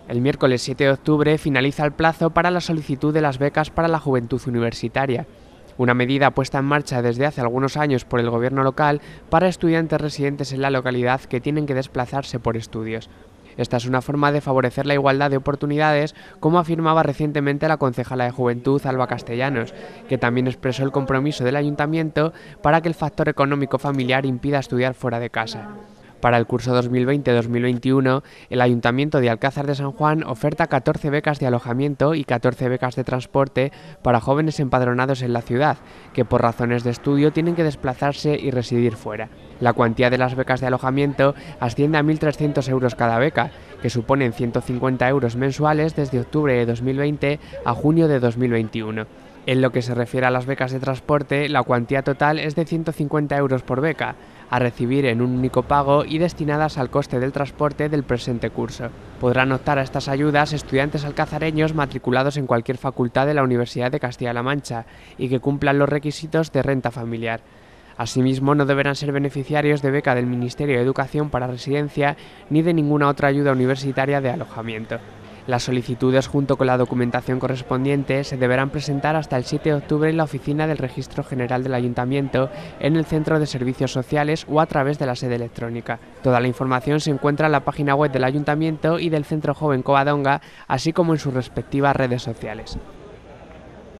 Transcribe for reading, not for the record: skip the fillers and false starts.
El miércoles 7 de octubre finaliza el plazo para la solicitud de las becas para la juventud universitaria, una medida puesta en marcha desde hace algunos años por el gobierno local para estudiantes residentes en la localidad que tienen que desplazarse por estudios. Esta es una forma de favorecer la igualdad de oportunidades, como afirmaba recientemente la concejala de Juventud, Alba Castellanos, que también expresó el compromiso del ayuntamiento para que el factor económico familiar impida estudiar fuera de casa. Para el curso 2020-2021, el Ayuntamiento de Alcázar de San Juan oferta 14 becas de alojamiento y 14 becas de transporte para jóvenes empadronados en la ciudad, que por razones de estudio tienen que desplazarse y residir fuera. La cuantía de las becas de alojamiento asciende a 1.300 euros cada beca, que suponen 150 euros mensuales desde octubre de 2020 a junio de 2021. En lo que se refiere a las becas de transporte, la cuantía total es de 150 euros por beca, a recibir en un único pago y destinadas al coste del transporte del presente curso. Podrán optar a estas ayudas estudiantes alcazareños matriculados en cualquier facultad de la Universidad de Castilla-La Mancha y que cumplan los requisitos de renta familiar. Asimismo, no deberán ser beneficiarios de beca del Ministerio de Educación para residencia ni de ninguna otra ayuda universitaria de alojamiento. Las solicitudes junto con la documentación correspondiente se deberán presentar hasta el 7 de octubre en la oficina del Registro General del Ayuntamiento, en el Centro de Servicios Sociales o a través de la sede electrónica. Toda la información se encuentra en la página web del Ayuntamiento y del Centro Joven Covadonga, así como en sus respectivas redes sociales.